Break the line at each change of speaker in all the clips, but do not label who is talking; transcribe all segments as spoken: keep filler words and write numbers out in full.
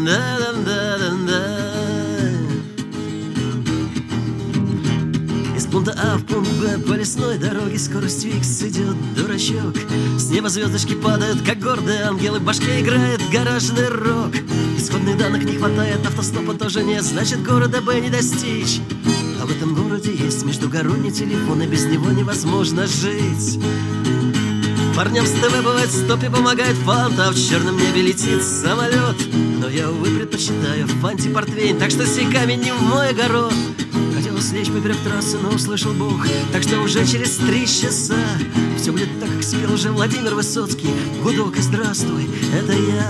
Из пункта А в пункт Б по лесной дороге скоростью икс идет дурачок. С неба звездочки падают, как гордые ангелы, в башке играет гаражный рок. Исходных данных не хватает, автостопа тоже нет, значит города Б не достичь. А в этом городе есть междугородний телефон, и без него невозможно жить. Парням с ТВ бывает в стопе помогает фанта, а в черном небе летит самолет. Но я, увы, предпочитаю фанти портвейн, так что сей камень не в мой огород. Хотелось лечь поперек трассы, но услышал Бог, так что уже через три часа все будет так, как спел уже Владимир Высоцкий. Гудок и здравствуй, это я.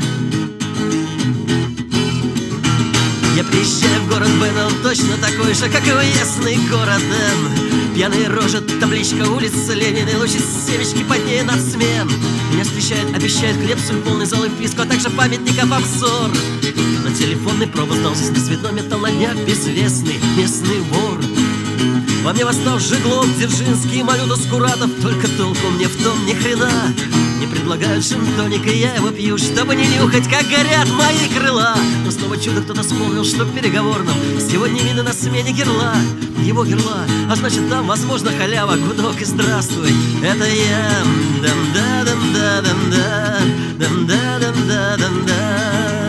Я приезжаю в город Б, но он точно такой же, как и уездный город Н. Пьяные рожи, табличка улицы Ленина, лучи семечки под ней нацмен. Меня встречает, обещает хлеб, соль, полный зал и вписку, а также памятников обзор. На телефонный провод сдался на цветной металл, на днях безвестный местный вор. Во мне восстал Жиглов, Дзержинский, Малюта, Скуратов, только толку мне в том ни хрена. Мне предлагают джин-тоник, и я его пью, чтобы не нюхать, как горят мои крыла. Но снова чудо кто-то вспомнил, что в переговорном сегодня именно на смене герла. Его герла, а значит там возможно халява. Гудок и здравствуй, это я. Дам-да-дам-да-дам-да, дам-да-дам-да-дам-да.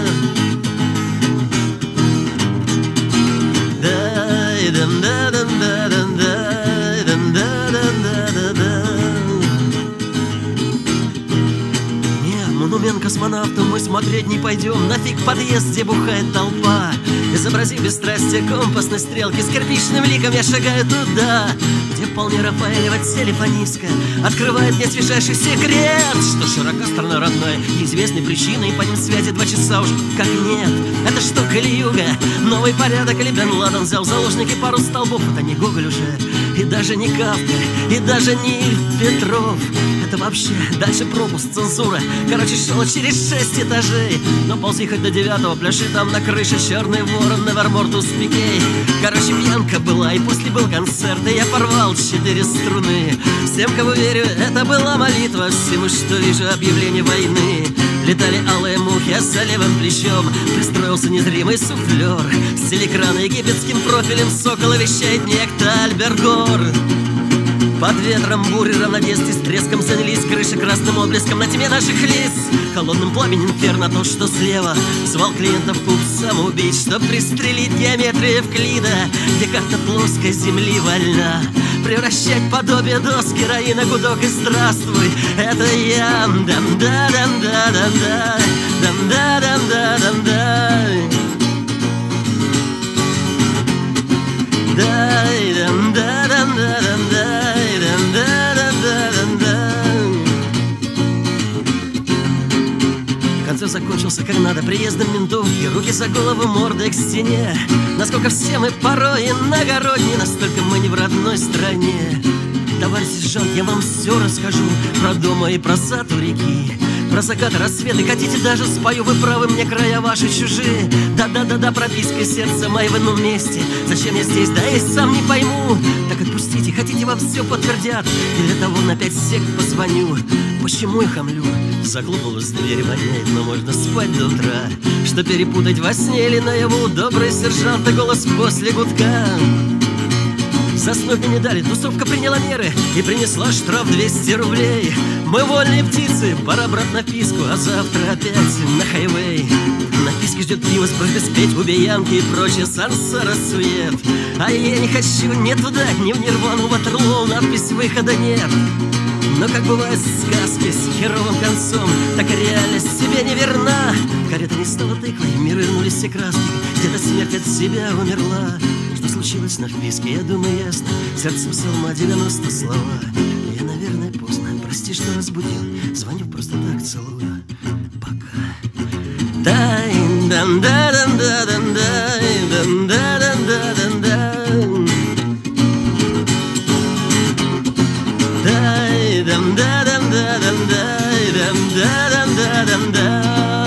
Дай, дам-да-дам-да-дам-да, дам-да-дам-да-да-да. Монумент космонавтам мы смотреть не пойдем. Нафиг подъезд, где бухает толпа. Изобразив бесстрастие компасной стрелки, с кирпичным ликом я шагаю туда, где вполне Рафаэлева телефонистка открывает мне свежайший секрет, что широка страна родная, неизвестной причиной, и по ним связи два часа уж как нет. Это что, Кали-юга, новый порядок, или Бен Ладен взял в заложники пару столбов? Это не Гоголь уже, и даже не Кафка, и даже не Ильф Петров. Это вообще дальше пропуск, цензура. Короче, шел через шесть этажей, но ползи хоть до девятого, пляши там на крыше черный ворон, Невермор ту спикей. Короче, пьянка была, и после был концерт, и я порвал четыре струны. Всем, кого верю, это была молитва, всему, что вижу, объявление войны. Летали алые мухи, а за левым плечом пристроился незримый суфлер. С телекрана египетским профилем сокола вещает некто Альберт Гор. Под ветром бури равнодействий с треском занялись крыши красным отблеском на тьме наших лиц. Холодным пламенем инферно то, что слева звал клиентов в клуб самоубийц, чтоб пристрелить геометрию Евклида, где карта плоской земли вольна превращать подобие дос героина. Гудок и здравствуй, это я. Дам-да-дам-да-дам-да, дам-да-дам-да-дам-да. Дай, дам-да-дам-да-дам-да. Концерт закончился как надо, приездом ментов, и руки за голову, мордой к стене. Насколько все мы порой иногородние, настолько мы не в родной стране. Товарищ сержант, я вам все расскажу про дома и про сад у реки, про закат, рассветы, хотите даже спою, вы правы, мне края ваши чужие. Да-да-да-да, прописка сердца моего в ином месте. Зачем я здесь, да я сам не пойму. Так отпустите, хотите, вам все подтвердят, и для того на пять сек позвоню. Почему я хамлю? Захлопнулась дверь, воняет, но можно спать до утра. Что перепутать во сне или наяву? Добрый сержант и голос после гудка. Заснуть мне не дали, тусовка приняла меры и принесла штраф двести рублей. Мы вольные птицы, пора брать на писку, а завтра опять на хайвей. На писке ждет пиво с просьбой спеть, убей янки и прочее сансара сует. А я не хочу ни туда, ни в Нирвану, Ватерлоу, надпись выхода нет. Но как бывает сказки с херовым концом, так и реальность себе не верна. Карета не стала тыквой, мир вернулись все краски, где-то смерть от себя умерла. Что случилось на вписке, я думаю ясно, сердцем псалма девяносто слова. Я, наверное, поздно, прости, что разбудил, звоню просто так, целую, пока. Дай, дам да дам да дам дай, дам да дам да дам дай. Дай, дам да дам да дам дай, дам да дам да дам дай.